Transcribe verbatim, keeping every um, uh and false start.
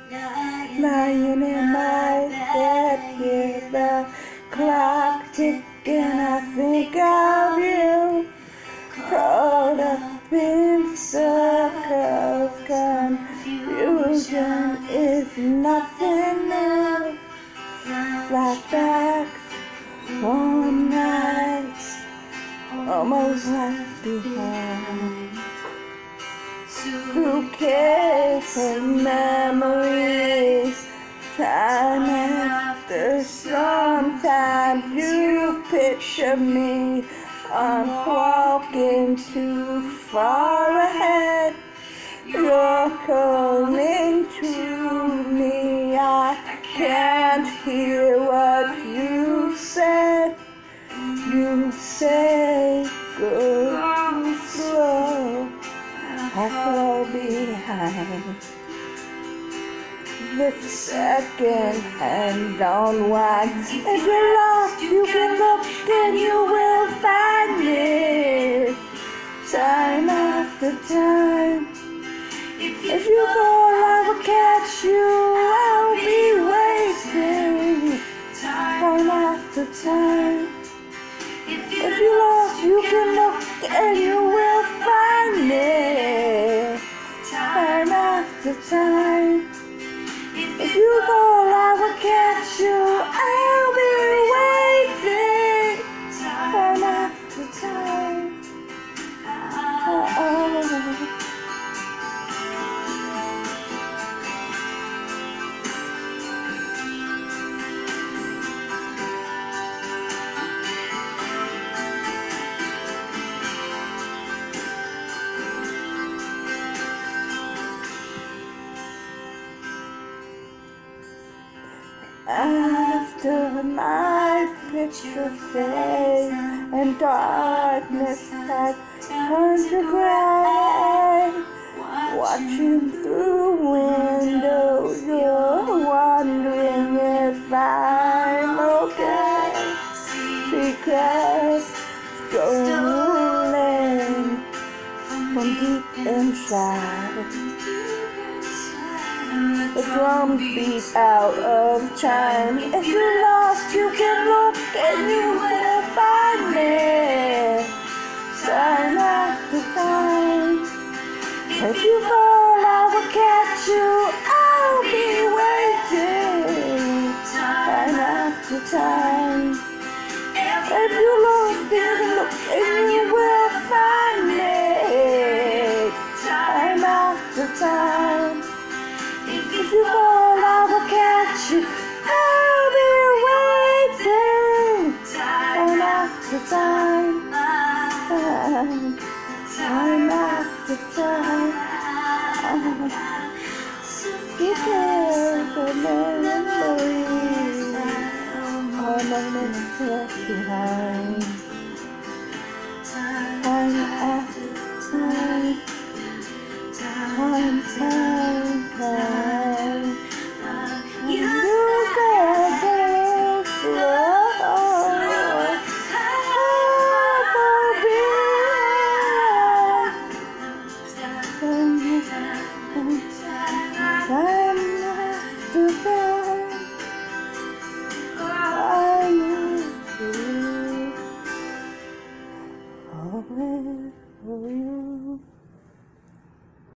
lying in my bed with the clock ticking. I think of you, caught up in circles. Confusion is nothing new. Flashbacks, warm nights, almost left behind. Suitcase of memories, time after sometimes you picture me. I'm walking too far ahead. You're calling to me. I can't hear what you said. You say go slow. I fall behind. The second hand unwind. If you're lost, you can look and you will find me. Time after time. If you fall, I will catch you. I'll be waiting. Time after time. If you're lost, you can look and you will find me. Time after time. If you fall, I will catch you. I'll be waiting. Time after time. Oh, oh. After my picture fades and darkness has turned to gray, watching through windows, you're wondering if I'm okay. Because stolen from deep inside. The drums beat out of time. If you're lost, you can look and you will find me. Time after time. If you fall, I will catch you. I'll be waiting. Time after time. If you're lost, you can look and you will find me. Time after time. If you fall, I will catch you. I'll be waiting. Time after time. Time after time. You care for memories. All moments left behind. Time after time. Time, time, time. You said go slow. Time after time. I need you. Always for you.